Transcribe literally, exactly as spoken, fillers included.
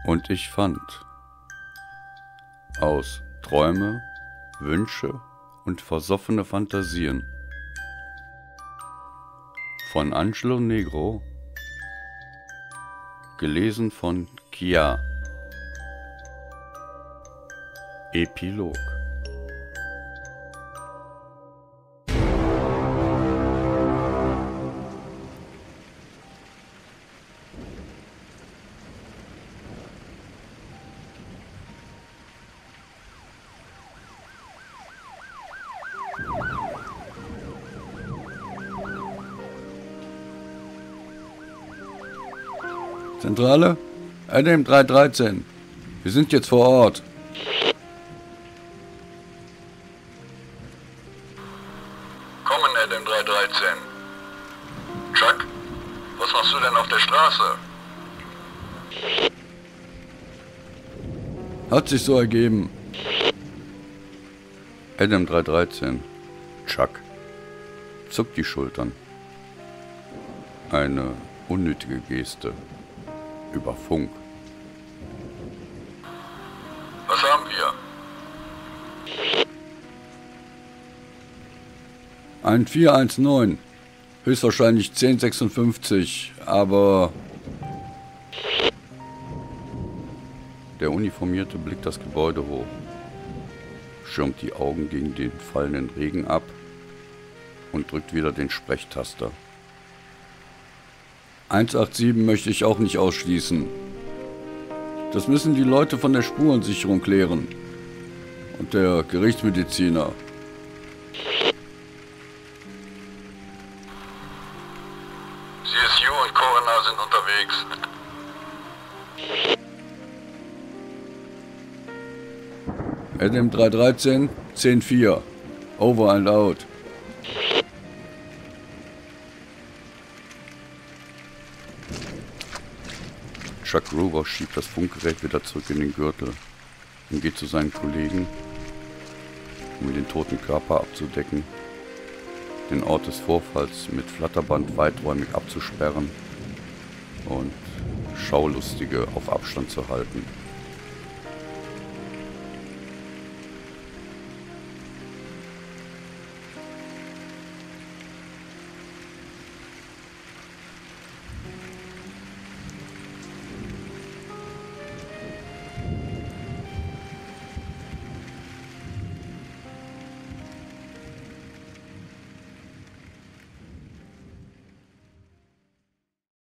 Und ich fand aus Träume, Wünsche und versoffene Fantasien von Angelo Negro, gelesen von Kia. Epilog. Zentrale? Adam drei dreizehn. Wir sind jetzt vor Ort. Kommen, Adam drei dreizehn. Chuck, was machst du denn auf der Straße? Hat sich so ergeben. Adam drei dreizehn. Chuck zuckt die Schultern. Eine unnötige Geste. Über Funk. Was haben wir? Ein vier eins neun. Höchstwahrscheinlich zehn sechsundfünfzig, aber... Der Uniformierte blickt das Gebäude hoch, schirmt die Augen gegen den fallenden Regen ab und drückt wieder den Sprechtaster. eins acht sieben möchte ich auch nicht ausschließen. Das müssen die Leute von der Spurensicherung klären. Und der Gerichtsmediziner. C S U und Coroner sind unterwegs. Adam drei dreizehn, zehn vier. Over and out. Chuck Rover schiebt das Funkgerät wieder zurück in den Gürtel und geht zu seinen Kollegen, um den toten Körper abzudecken, den Ort des Vorfalls mit Flatterband weiträumig abzusperren und Schaulustige auf Abstand zu halten.